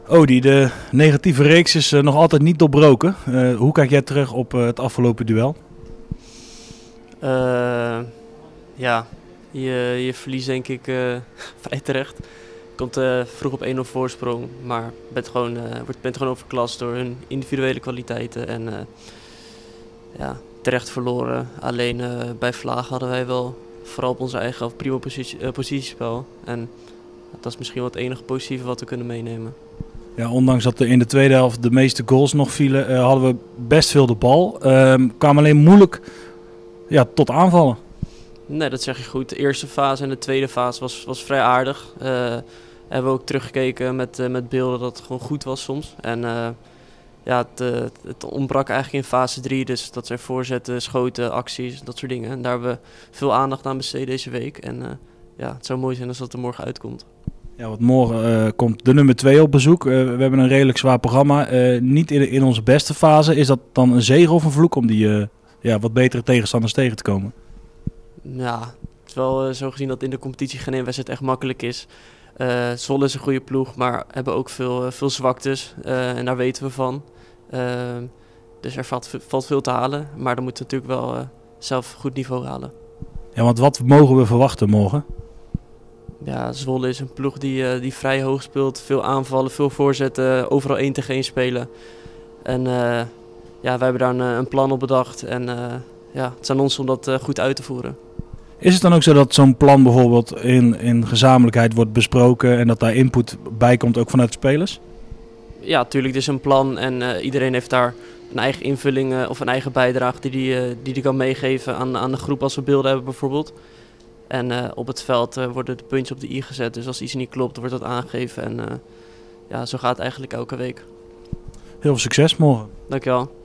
Odie, de negatieve reeks is nog altijd niet doorbroken. Hoe kijk jij terug op het afgelopen duel? Ja, je verliest denk ik vrij terecht. Je komt vroeg op 1-0 voorsprong, maar bent gewoon overklast door hun individuele kwaliteiten. En ja, terecht verloren. Alleen bij Vlaag hadden wij wel vooral op onze eigen prima positiespel. En dat is misschien wel het enige positieve wat we kunnen meenemen. Ja, ondanks dat er in de tweede helft de meeste goals nog vielen, hadden we best veel de bal. Kwamen alleen moeilijk tot aanvallen. Nee, dat zeg je goed. De eerste fase en de tweede fase was vrij aardig. Hebben we ook teruggekeken met beelden dat het gewoon goed was soms. En het ontbrak eigenlijk in fase 3. Dus dat zijn voorzetten, schoten, acties, dat soort dingen. En daar hebben we veel aandacht aan besteed deze week. En het zou mooi zijn als dat er morgen uitkomt. Ja, want morgen komt de nummer 2 op bezoek. We hebben een redelijk zwaar programma. Niet in onze beste fase. Is dat dan een zegen of een vloek om die wat betere tegenstanders tegen te komen? Ja, het is wel zo gezien dat in de competitie geen wedstrijd echt makkelijk is. Zwolle is een goede ploeg, maar hebben ook veel zwaktes. En daar weten we van. Dus er valt veel te halen. Maar dan moeten we natuurlijk wel zelf goed niveau halen. Ja, want wat mogen we verwachten morgen? Ja, Zwolle is een ploeg die vrij hoog speelt. Veel aanvallen, veel voorzetten, overal 1 tegen 1 spelen. En wij hebben daar een plan op bedacht. En het is aan ons om dat goed uit te voeren. Is het dan ook zo dat zo'n plan bijvoorbeeld in gezamenlijkheid wordt besproken en dat daar input bij komt ook vanuit de spelers? Ja, natuurlijk. Het is een plan en iedereen heeft daar een eigen invulling of een eigen bijdrage die kan meegeven aan de groep als we beelden hebben bijvoorbeeld. En op het veld worden de puntjes op de i gezet. Dus als iets niet klopt, wordt dat aangegeven. En zo gaat het eigenlijk elke week. Heel veel succes morgen. Dankjewel.